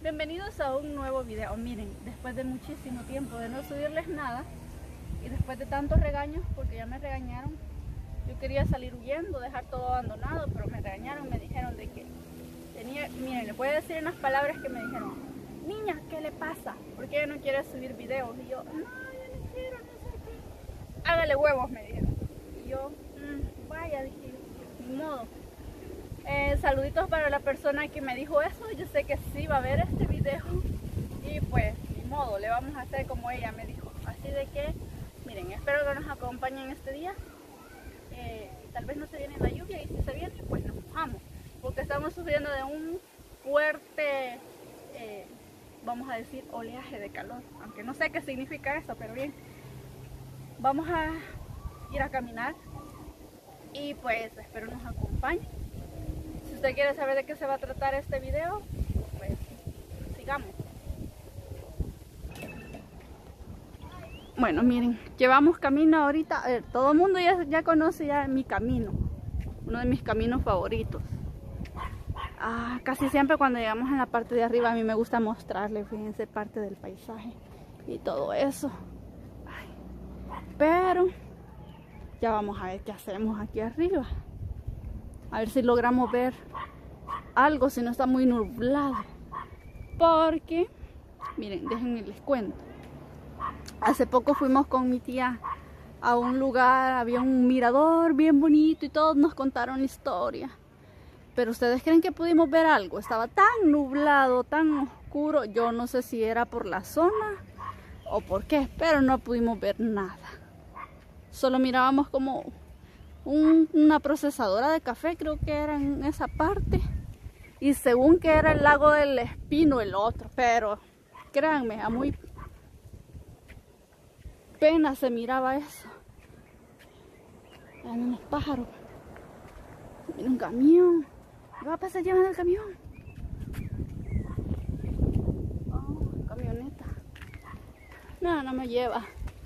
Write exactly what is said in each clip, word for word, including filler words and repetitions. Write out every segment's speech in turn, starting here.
Bienvenidos a un nuevo video. Miren, después de muchísimo tiempo de no subirles nada y después de tantos regaños, porque ya me regañaron, yo quería salir huyendo, dejar todo abandonado, pero me regañaron, me dijeron de que tenía, miren, les voy a decir unas palabras que me dijeron: niña, ¿qué le pasa? ¿Por qué no quiere subir videos? Y yo, no, yo no quiero, no sé qué. Hágale huevos, me dijeron. Y yo, mmm, vaya, dije, ni modo. Eh, saluditos para la persona que me dijo eso. Yo sé que sí va a ver este video y pues ni modo, le vamos a hacer como ella me dijo. Así de que miren, espero que nos acompañen este día. eh, tal vez no se viene la lluvia, y si se viene pues nos mojamos, porque estamos sufriendo de un fuerte eh, vamos a decir oleaje de calor, aunque no sé qué significa eso, pero bien, vamos a ir a caminar y pues espero nos acompañen. Si usted quiere saber de qué se va a tratar este video, pues sigamos. Bueno, miren, llevamos camino ahorita. Eh, todo el mundo ya, ya conoce ya mi camino, uno de mis caminos favoritos. Ah, casi siempre cuando llegamos en la parte de arriba a mí me gusta mostrarles, fíjense, parte del paisaje y todo eso. Ay, pero ya vamos a ver qué hacemos aquí arriba. A ver si logramos ver algo, si no está muy nublado. Porque, miren, déjenme les cuento. Hace poco fuimos con mi tía a un lugar, había un mirador bien bonito y todos nos contaron la historia. Pero ustedes creen que pudimos ver algo, estaba tan nublado, tan oscuro. Yo no sé si era por la zona o por qué, pero no pudimos ver nada. Solo mirábamos como un, una procesadora de café, creo que era en esa parte. Y según que era el lago del Espino el otro, pero créanme, a muy pena se miraba eso. Eran unos pájaros. Mira un camión. ¿Qué va a pasar llevando el camión? Oh, camioneta. No, no me lleva.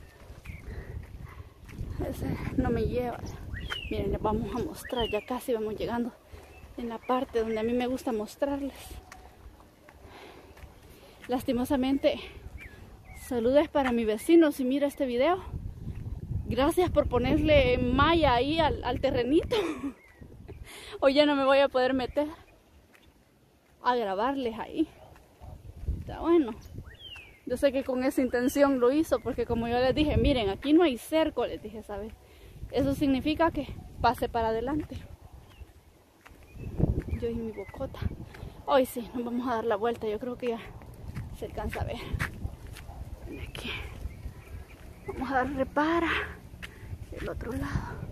Ese no me lleva. Miren, les vamos a mostrar. Ya casi vamos llegando en la parte donde a mí me gusta mostrarles. Lastimosamente, saludos para mi vecino si mira este video. Gracias por ponerle malla ahí al, al terrenito. Hoy ya no me voy a poder meter a grabarles ahí. Está bueno. Yo sé que con esa intención lo hizo, porque como yo les dije, miren, aquí no hay cerco, les dije, ¿sabes? Eso significa que pase para adelante. Yo y mi bocota. Hoy sí, nos vamos a dar la vuelta. Yo creo que ya se alcanza a ver. Aquí. Vamos a darle para el otro lado.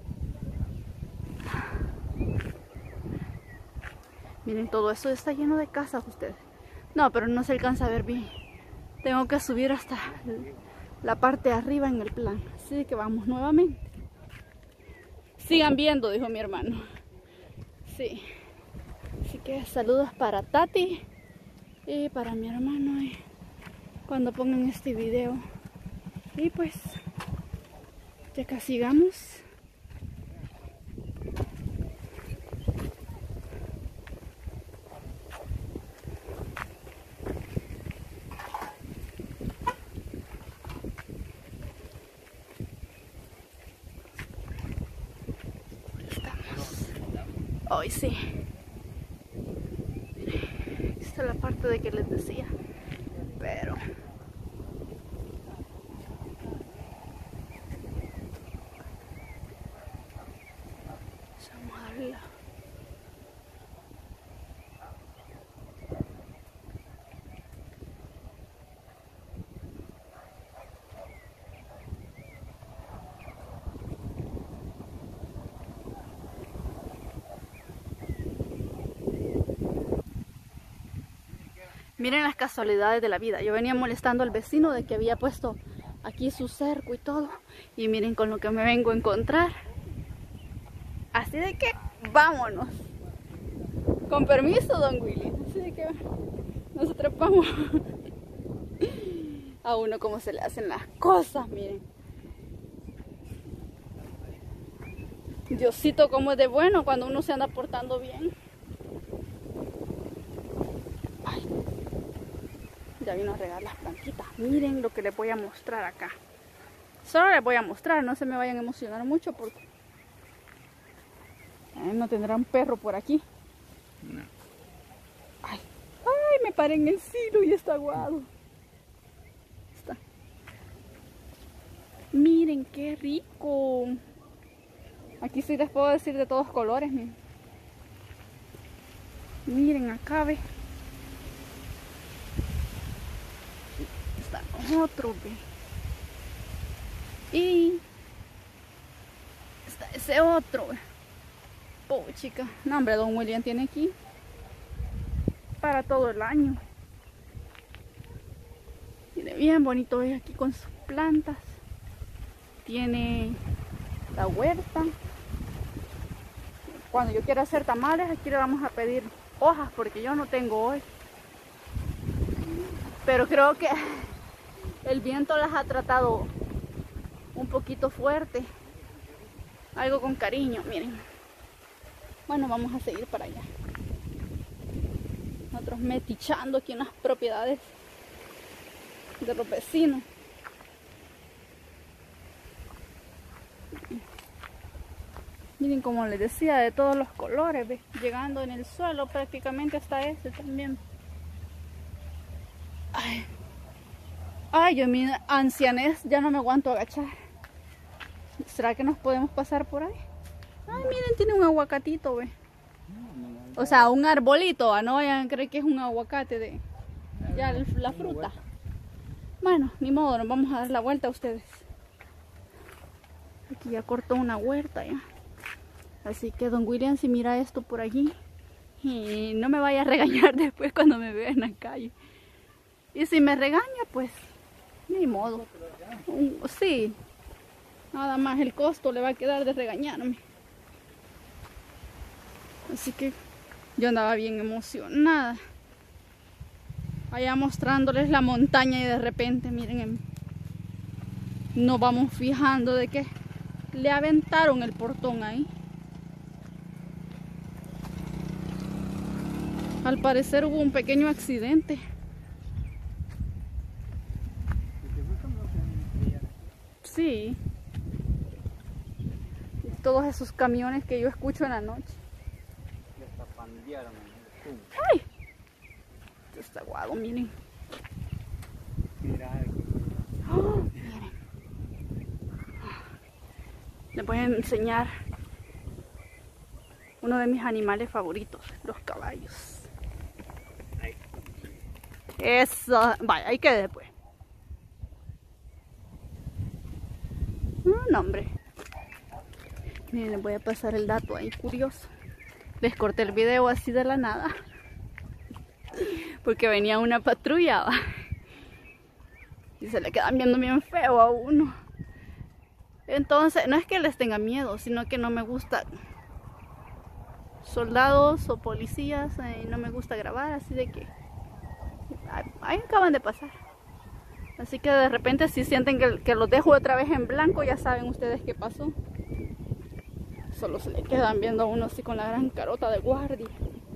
Miren, todo eso está lleno de casas, ustedes. No, pero no se alcanza a ver bien. Tengo que subir hasta la parte de arriba en el plan. Así que vamos nuevamente. Sigan viendo, dijo mi hermano. Sí. Así que saludos para Tati y para mi hermano eh, cuando pongan este video. Y pues, ya casi llegamos. Hoy sí. Esta es la parte de que les decía. Pero vamos a darle. Miren las casualidades de la vida. Yo venía molestando al vecino de que había puesto aquí su cerco y todo. Y miren con lo que me vengo a encontrar. Así de que vámonos. Con permiso, don Willy. Así de que nos trepamos. A uno cómo se le hacen las cosas, miren. Diosito cómo es de bueno cuando uno se anda portando bien. Ay. Ya vino a regar las plantitas. Miren lo que les voy a mostrar acá. Solo les voy a mostrar, no se me vayan a emocionar mucho porque eh, no tendrá un perro por aquí. No. Ay, ay, me paré en el silo y está aguado. Está. Miren qué rico. Aquí sí les puedo decir de todos colores. Miren, miren acá, ve. Están otros, ve. Y está ese otro. Oh, chica. No, hombre, don William tiene aquí para todo el año. Tiene bien bonito, es aquí con sus plantas. Tiene la huerta. Cuando yo quiera hacer tamales, aquí le vamos a pedir hojas porque yo no tengo hoy. Pero creo que el viento las ha tratado un poquito fuerte, algo con cariño, miren. Bueno, vamos a seguir para allá. Nosotros metichando aquí en las propiedades de los vecinos. Miren, como les decía, de todos los colores, ¿ves? Llegando en el suelo prácticamente hasta este también. Ay, Ay yo en mi ancianez ya no me aguanto agachar. ¿Será que nos podemos pasar por ahí? Ay, miren, tiene un aguacatito, ve. O sea, un arbolito, no vayan a creer que es un aguacate de ya la fruta. Bueno, ni modo, nos vamos a dar la vuelta a ustedes. Aquí ya cortó una huerta ya. Así que don William, si mira esto por allí, y no me vaya a regañar después cuando me vea en la calle. Y si me regaña, pues ni modo. Un, sí. Nada más el costo le va a quedar de regañarme. Así que yo andaba bien emocionada. Allá mostrándoles la montaña y de repente, miren, nos vamos fijando de que le aventaron el portón ahí. Al parecer hubo un pequeño accidente. Sí. Todos esos camiones que yo escucho en la noche. ¡Ay! Está aguado, miren. Oh, miren. Les voy a enseñar uno de mis animales favoritos, los caballos. Eso, vaya, ahí quede después. No, hombre. Miren, les voy a pasar el dato ahí curioso. Les corté el video así de la nada. Porque venía una patrulla. ¿Va? Y se le quedan viendo bien feo a uno. Entonces, no es que les tenga miedo, sino que no me gusta soldados o policías. Eh, no me gusta grabar, así de que ahí acaban de pasar. Así que de repente si sienten que, que los dejo otra vez en blanco, ya saben ustedes qué pasó. Solo se le quedan viendo a uno así con la gran carota de guardia.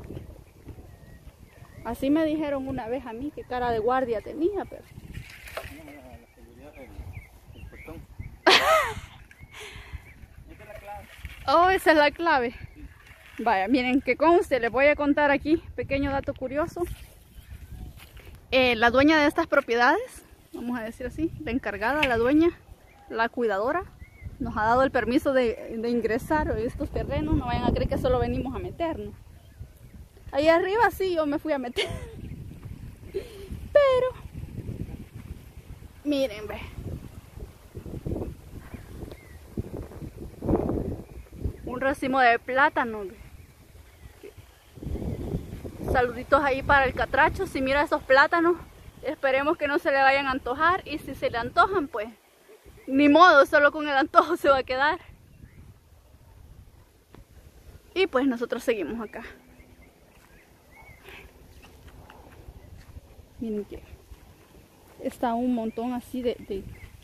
Así me dijeron una vez a mí que cara de guardia tenía, pero... Oh, esa es la clave. Vaya, miren, que conste, les voy a contar aquí, pequeño dato curioso. Eh, la dueña de estas propiedades, vamos a decir así, la encargada, la dueña, la cuidadora, nos ha dado el permiso de, de ingresar a estos terrenos. No vayan a creer que solo venimos a meternos. Ahí arriba sí yo me fui a meter. Pero, miren, ve. Un racimo de plátano. Ve. Saluditos ahí para el catracho. Si mira esos plátanos, esperemos que no se le vayan a antojar. Y si se le antojan, pues ni modo, solo con el antojo se va a quedar. Y pues nosotros seguimos acá. Miren que está un montón así de, de...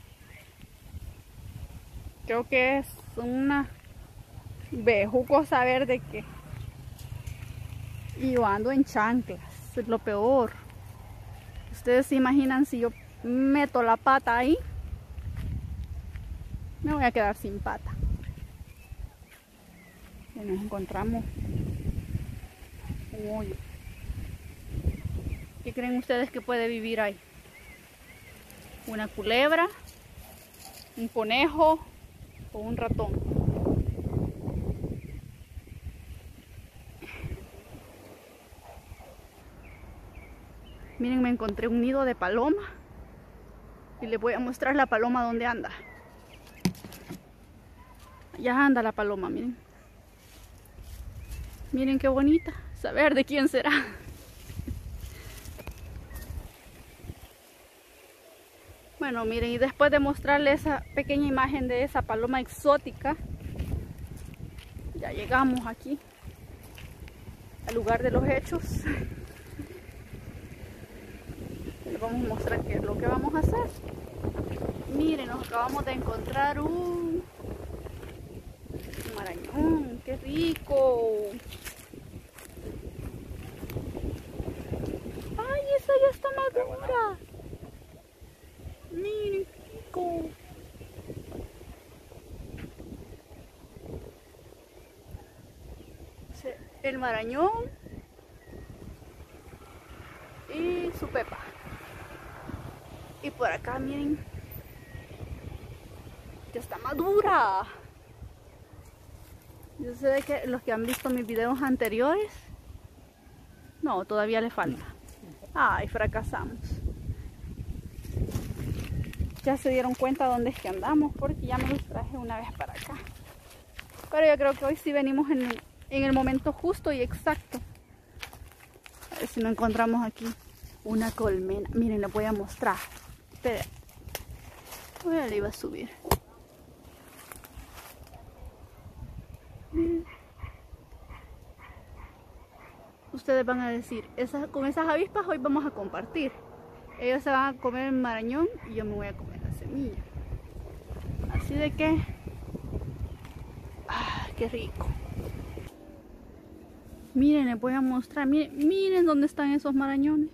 creo que es una bejuco saber de qué. Y yo ando en chanclas, es lo peor. Ustedes se imaginan si yo meto la pata ahí, me voy a quedar sin pata. Y nos encontramos un hoyo. ¿Qué creen ustedes que puede vivir ahí? ¿Una culebra? ¿Un conejo? ¿O un ratón? Miren, me encontré un nido de paloma. Y les voy a mostrar la paloma donde anda. Ya anda la paloma, miren. Miren qué bonita. Saber de quién será. Bueno, miren, y después de mostrarles esa pequeña imagen de esa paloma exótica, ya llegamos aquí al lugar de los hechos. Les vamos a mostrar qué es lo que vamos a hacer. Miren, nos acabamos de encontrar un, un marañón. ¡Qué rico! ¡Ay, esa ya está madura! Miren, qué rico. El marañón y su pepa. Y por acá, miren, ya está madura. Yo sé de que los que han visto mis videos anteriores, no, todavía le falta. Ay, fracasamos. Ya se dieron cuenta dónde es que andamos, porque ya me los traje una vez para acá. Pero yo creo que hoy sí venimos en el, en el momento justo y exacto. A ver si no encontramos aquí una colmena. Miren, les voy a mostrar. Espera. Voy a le iba a subir. Miren. Ustedes van a decir, esa, con esas avispas hoy vamos a compartir. Ellos se van a comer el marañón y yo me voy a comer la semilla. Así de que... ¡ah, qué rico! Miren, les voy a mostrar. Miren, miren dónde están esos marañones.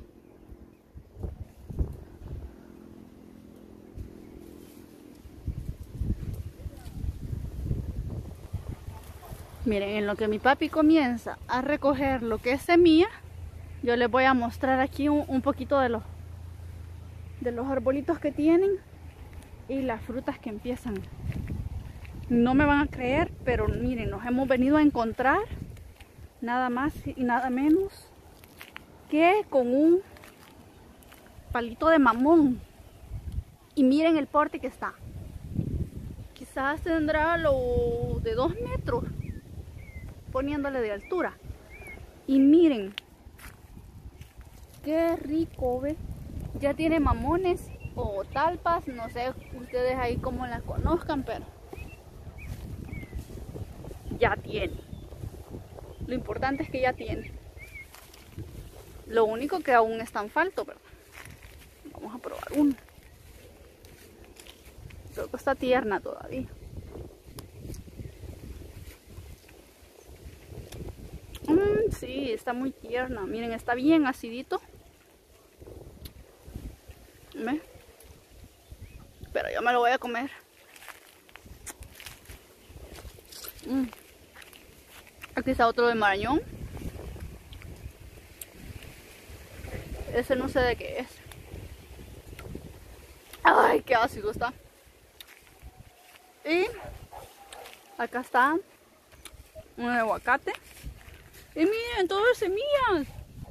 Miren, en lo que mi papi comienza a recoger lo que es semilla, yo les voy a mostrar aquí un, un poquito de los de los arbolitos que tienen y las frutas que empiezan. No me van a creer, pero miren, nos hemos venido a encontrar nada más y nada menos que con un palito de mamón. Y miren el porte que está. Quizás tendrá lo de dos metros poniéndole de altura. Y miren qué rico, ve. Ya tiene mamones o talpas, no sé ustedes ahí cómo las conozcan, pero ya tiene. Lo importante es que ya tiene. Lo único que aún está en falto, pero vamos a probar uno. Creo que está tierna todavía. Mm, sí, está muy tierna. Miren, está bien acidito. ¿Ve? Pero yo me lo voy a comer. Mm. Aquí está otro de marañón. Ese no sé de qué es. Ay, qué ácido está. Y acá está un aguacate. Y miren, todas semillas.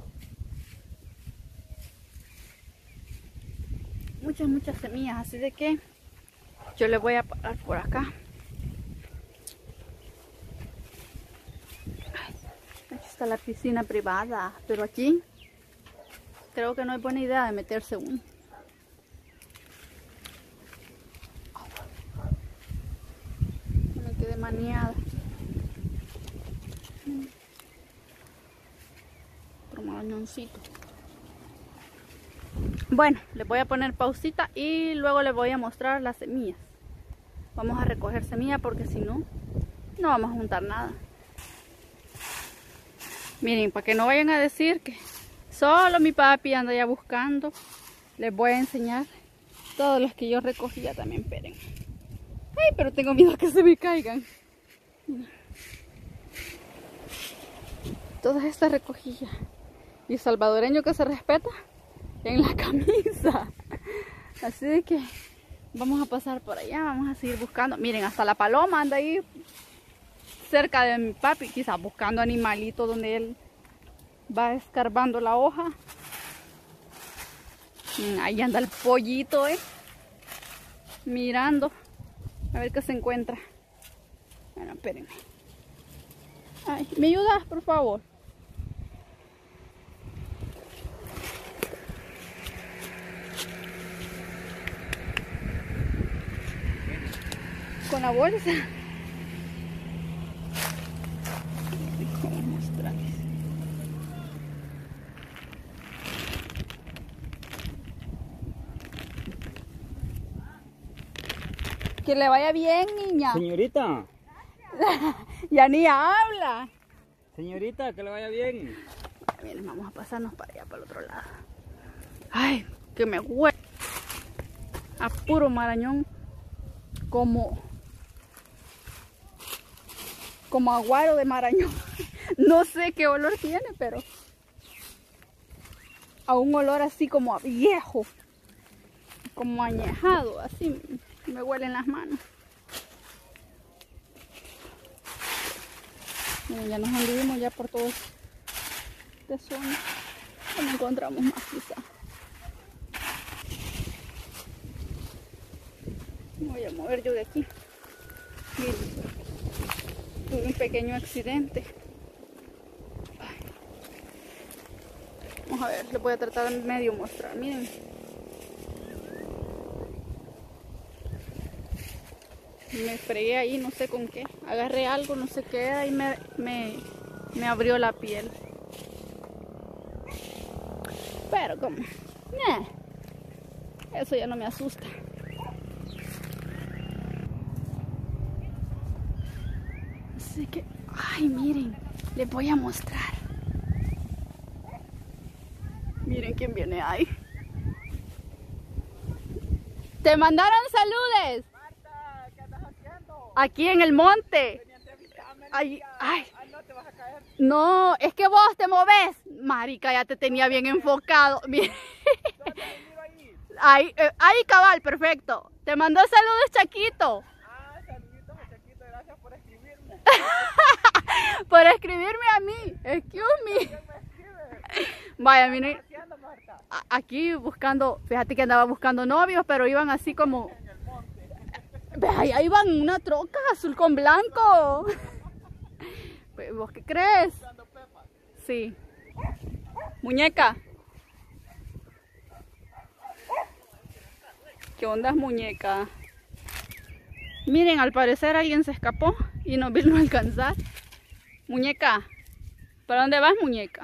Muchas, muchas semillas. Así de que yo le voy a parar por acá. Aquí está la piscina privada. Pero aquí creo que no es buena idea de meterse uno. Me quedé maniada. Otro marañoncito. Bueno, les voy a poner pausita y luego les voy a mostrar las semillas. Vamos a recoger semillas porque si no, no vamos a juntar nada. Miren, para que no vayan a decir que Solo mi papi anda ya buscando. Les voy a enseñar todos los que yo recogía también. Esperen. Ay, pero tengo miedo que se me caigan. Todas estas recogía. Y salvadoreño que se respeta en la camisa. Así de que vamos a pasar por allá, vamos a seguir buscando. Miren, hasta la paloma anda ahí cerca de mi papi, quizás buscando animalitos donde él va escarbando la hoja. Ahí anda el pollito, eh, mirando a ver qué se encuentra. Bueno, espérenme. Ay, ¿me ayudas, por favor? Con la bolsa. Vamos a mostrarles. Que le vaya bien, niña. Señorita. Ya ni habla. Señorita, que le vaya bien. Miren, vamos a pasarnos para allá, para el otro lado. Ay, que me huele a puro marañón. Como como aguaro de marañón. No sé qué olor tiene, pero a un olor así como a viejo, como añejado, así me huelen las manos. Miren, ya nos anduvimos ya por todo este zona. No encontramos más quizá. Me voy a mover yo de aquí. Miren, tuve un pequeño accidente. Ay. Vamos a ver, les voy a tratar de medio mostrar. Miren. Me fregué ahí, no sé con qué. Agarré algo, no sé qué era y me, me, me abrió la piel. Pero como, nah, eso ya no me asusta. Así que, ay, miren, les voy a mostrar. Miren quién viene ahí. Te mandaron saludes. Marta, ¿qué andas haciendo? Aquí en el monte. Ay, ay. Ay, no te vas a caer. No, es que vos te moves. Marica, ya te tenía bien enfocado. Miren. ¿Dónde me miro ahí? Ahí, eh, ahí cabal, perfecto. Te mandó saludos, Chaquito. Ah, saluditos a Chaquito, gracias por escribirme. Por escribirme a mí. Excuse me. ¿Quién me escribe? Vaya, ¿Qué miren. estás haciendo, Marta? a- Aquí buscando, fíjate que andaba buscando novios, pero iban así como... En el monte. Ve, ahí iban en una troca azul con blanco. Pues, ¿vos qué crees? Buscando pepas. Sí. Muñeca. ¿Qué onda, muñeca? Miren, al parecer alguien se escapó y nos vino a alcanzar. Muñeca, ¿para dónde vas, muñeca?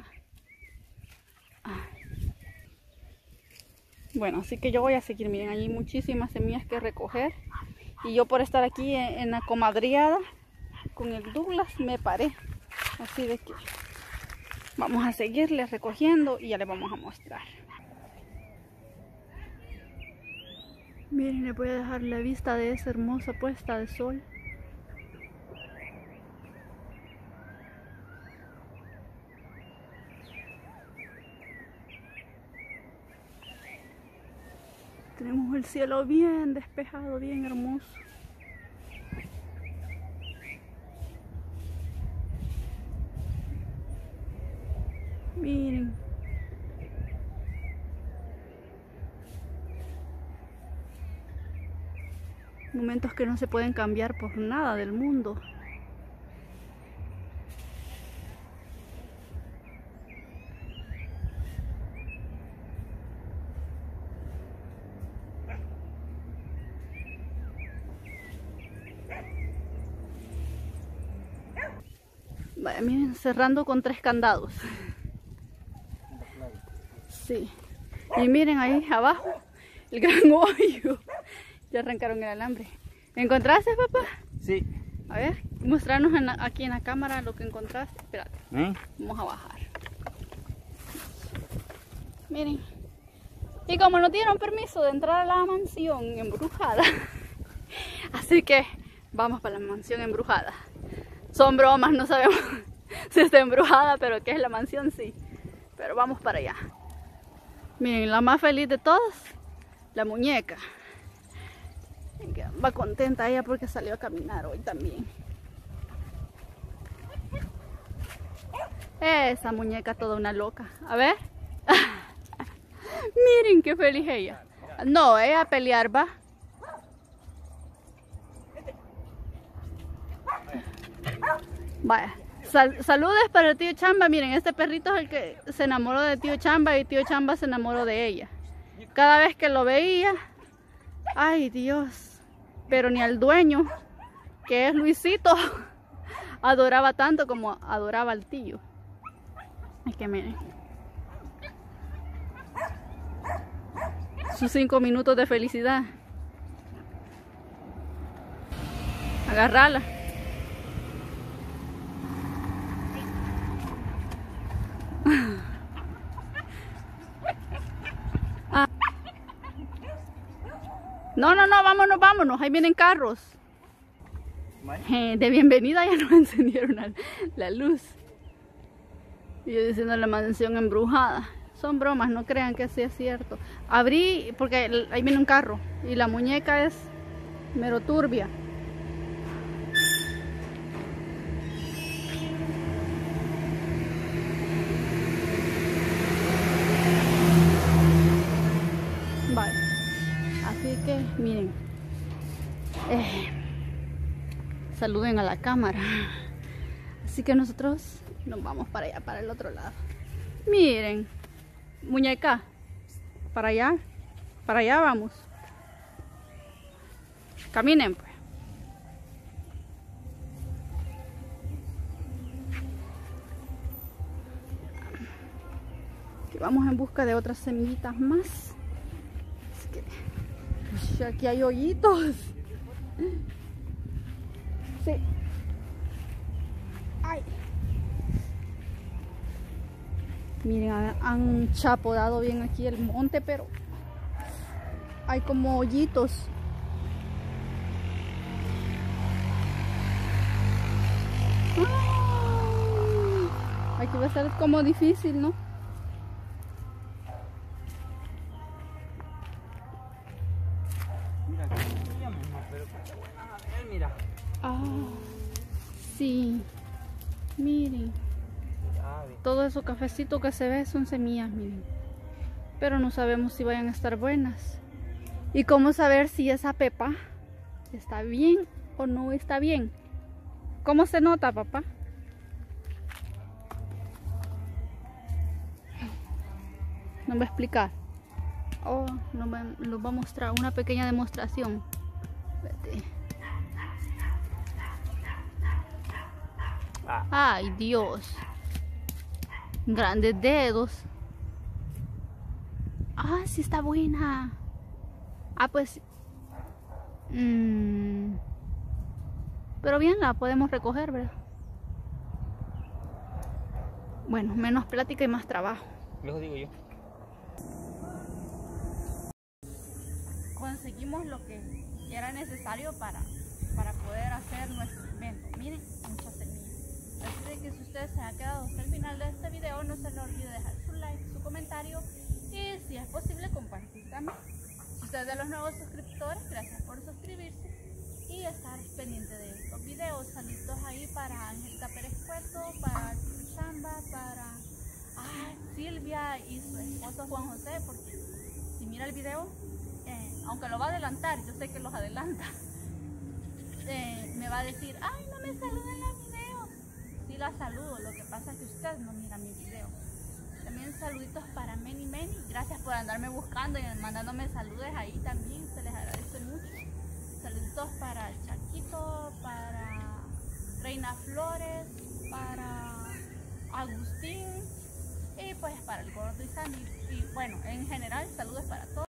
Ay. Bueno, así que yo voy a seguir. Miren, hay muchísimas semillas que recoger. Y yo por estar aquí en, en la comadriada con el Douglas me paré. Así de que vamos a seguirle recogiendo y ya les vamos a mostrar. Miren, les voy a dejar la vista de esa hermosa puesta de sol. Tenemos el cielo bien despejado, bien hermoso. Miren. Momentos que no se pueden cambiar por nada del mundo. Vaya, miren, cerrando con tres candados. Sí. Y miren ahí abajo, el gran hoyo. Ya arrancaron el alambre. ¿Encontraste, papá? Sí. A ver, mostrarnos en la- aquí en la cámara lo que encontraste. Espérate, ¿Eh? vamos a bajar. Miren. Y como no dieron permiso de entrar a la mansión embrujada, así que vamos para la mansión embrujada. Son bromas, no sabemos si está embrujada, pero que es la mansión, sí. Pero vamos para allá. Miren, la más feliz de todas, la muñeca. Va contenta ella porque salió a caminar hoy también. Esa muñeca toda una loca. A ver. Miren qué feliz ella. No, ella a pelear va. Vaya. Sal saludes para el tío Chamba. Miren, este perrito es el que se enamoró de tío Chamba y tío Chamba se enamoró de ella. Cada vez que lo veía, ay Dios, pero ni al dueño, que es Luisito, adoraba tanto como adoraba al tío. Es que miren, sus cinco minutos de felicidad. Agarrala. Ah. No, no, no, vámonos, vámonos. Ahí vienen carros. Eh, de bienvenida ya nos encendieron la, la luz. Y yo diciendo la mansión embrujada. Son bromas, no crean que sea cierto. Abrí, porque ahí viene un carro. Y la muñeca es mero turbia. Vale. Así que, miren. Eh, saluden a la cámara. Así que nosotros nos vamos para allá, para el otro lado. Miren, muñeca, para allá, para allá vamos. Caminen pues. Aquí vamos en busca de otras semillitas más. Así que, uy, aquí hay hoyitos. Sí. Ay. Miren, han chapodado bien aquí el monte, pero hay como hoyitos. Ay, aquí va a ser como difícil, ¿no? Mira, que no mejor, pero qué buenas a ver, mira. Ah, sí. Miren. Todo eso cafecito que se ve son semillas, miren. Pero no sabemos si vayan a estar buenas. Y cómo saber si esa pepa está bien o no está bien. ¿Cómo se nota, papá? No me va a explicar. Oh, nos va, nos va a mostrar una pequeña demostración. Vete. Ay, Dios. Grandes dedos. Ah, sí está buena. Ah, pues. Mmm, pero bien, la podemos recoger, ¿verdad? Bueno, menos plática y más trabajo. Lo digo yo. Conseguimos lo que era necesario para, para poder hacer nuestro invento. Miren, muchas semillas. Así de que si usted se ha quedado hasta el final de este video, no se le olvide dejar su like, su comentario y si es posible compartir también. Si usted es de los nuevos suscriptores, gracias por suscribirse y estar pendiente de estos videos. Saludos ahí para Angelita Pérez Puerto, para Chamba, para ah, Silvia y su esposo Juan José, porque si mira el video, eh, aunque lo va a adelantar, yo sé que los adelanta, eh, me va a decir, ay, no me saluden los videos. Sí la saludo, lo que pasa es que usted no mira mi video. También saluditos para Meni Meni, gracias por andarme buscando y mandándome saludos ahí también, se les agradece mucho. Saluditos para Chaquito, para Reina Flores, para Agustín y pues para el Gordo y Sandy. Y bueno, en general saludos para todos.